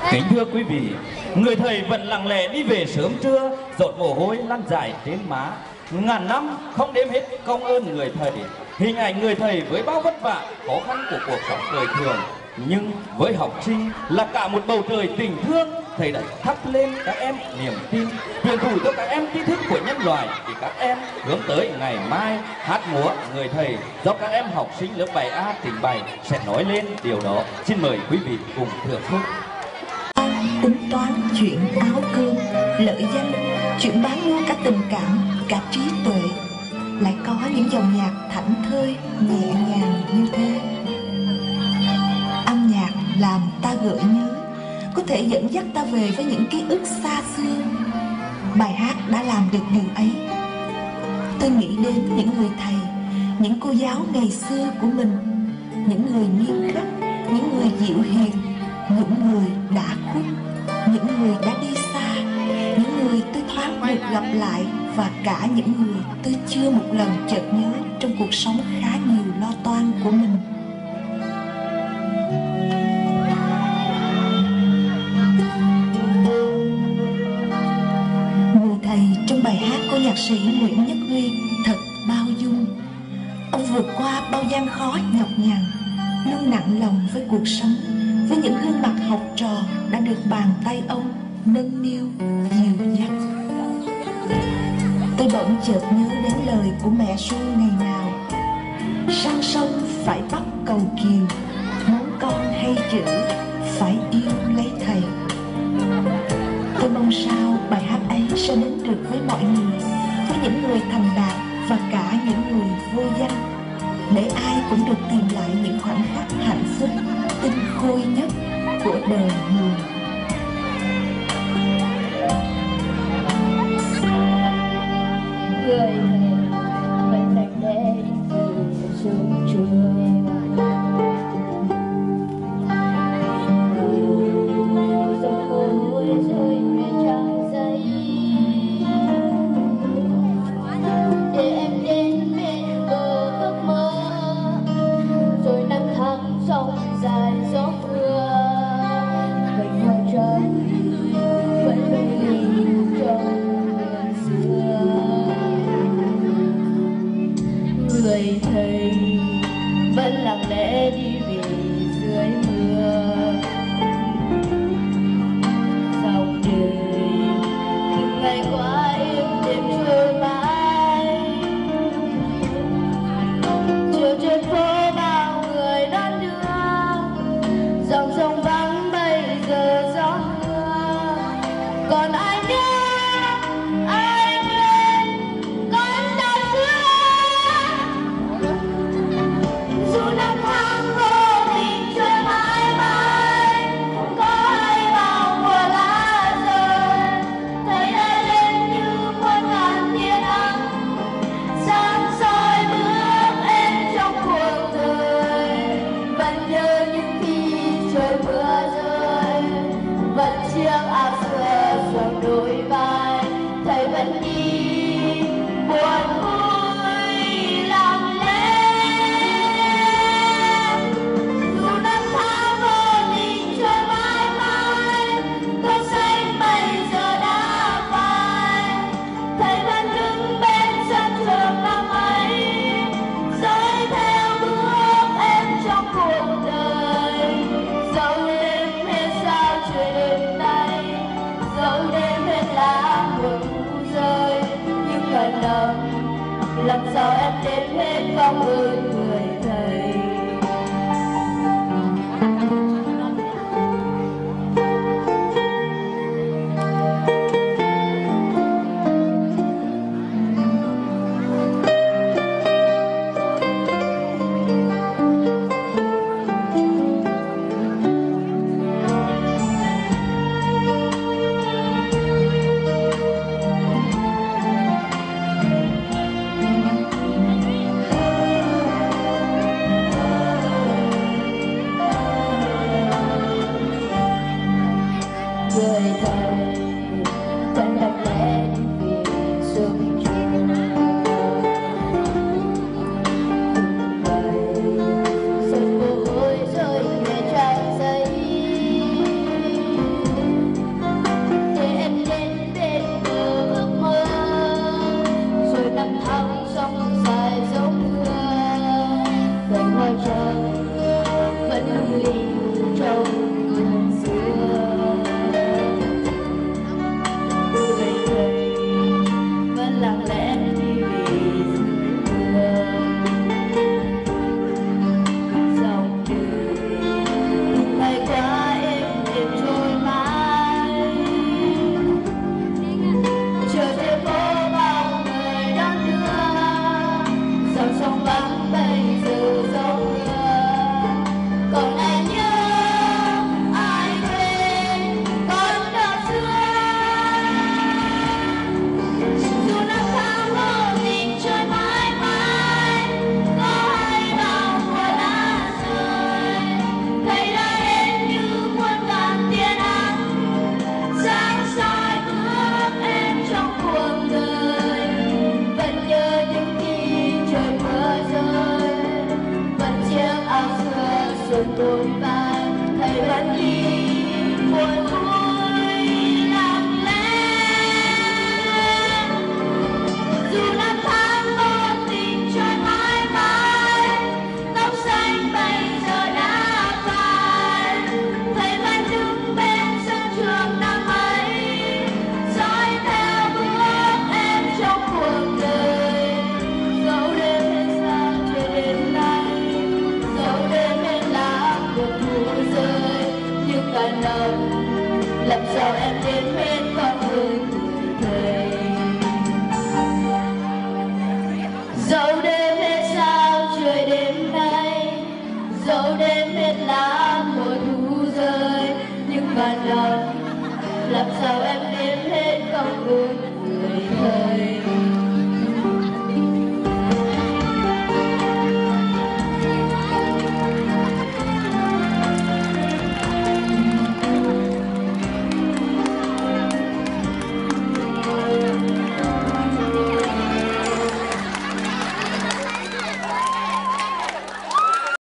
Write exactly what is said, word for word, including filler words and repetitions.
Kính thưa quý vị, người thầy vẫn lặng lẽ đi về sớm trưa, giọt mồ hôi lăn dài trên má. Ngàn năm không đếm hết công ơn người thầy. Hình ảnh người thầy với bao vất vả, khó khăn của cuộc sống đời thường, nhưng với học sinh là cả một bầu trời tình thương. Thầy đã thắp lên các em niềm tin, truyền thụ cho các em tri thức của nhân loại để các em hướng tới ngày mai. Hát múa người thầy do các em học sinh lớp bảy A trình bày sẽ nói lên điều đó. Xin mời quý vị cùng thưởng thức. Tính toán chuyện áo cơm, lợi danh, chuyện bán mua cả tình cảm, cả trí tuệ, lại có những dòng nhạc thảnh thơi, nhẹ nhàng như thế. Âm nhạc làm ta gợi nhớ, có thể dẫn dắt ta về với những ký ức xa xưa. Bài hát đã làm được điều ấy. Tôi nghĩ đến những người thầy, những cô giáo ngày xưa của mình, những người nghiêm khắc, những người dịu hiền, những người đã khuất, những người đã đi xa, những người tôi thoáng được gặp lại, và cả những người tôi chưa một lần chợt nhớ trong cuộc sống khá nhiều lo toan của mình. Người thầy trong bài hát của nhạc sĩ Nguyễn Nhất Huy thật bao dung. Ông vượt qua bao gian khó nhọc nhằn, luôn nặng lòng với cuộc sống, với những gương mặt học trò đã được bàn tay ông nâng niu dìu dắt. Tôi bỗng chợt nhớ đến lời của mẹ Xuân ngày nào: sang sông phải bắt cầu kiều, muốn con hay chữ phải yêu lấy thầy. Tôi mong sao bài hát ấy sẽ đến được với mọi người, với những người thành đạt và cả những người vô danh, để ai cũng được tìm lại những khoảnh khắc hạnh phúc tinh khôi nhất của đời người. Người thầy vẫn lặng lẽ đi từ sớm trưa, dòng hối rơi về trang giấy, để em đến bên bờ ước mơ, rồi năm tháng sông dài gió mưa, mình hoa trắng vẫn bên mình trong ngày xưa. Người thầy vẫn lặng lẽ đi về dưới mưa, dòng đời từng ngày qua im đêm trôi mãi, chiều trên phố bao người đón đưa, dòng sông vắng bây giờ gió mưa, còn ai nhớ làm sao em đến hết công ơn người thầy. bạn lòng, làm sao em đếm hết con người người thầy. Dẫu đêm hết sao trời đêm nay, dẫu đêm hết lá mùa thu rơi, nhưng bạn lòng, làm sao em đếm hết con người người thầy.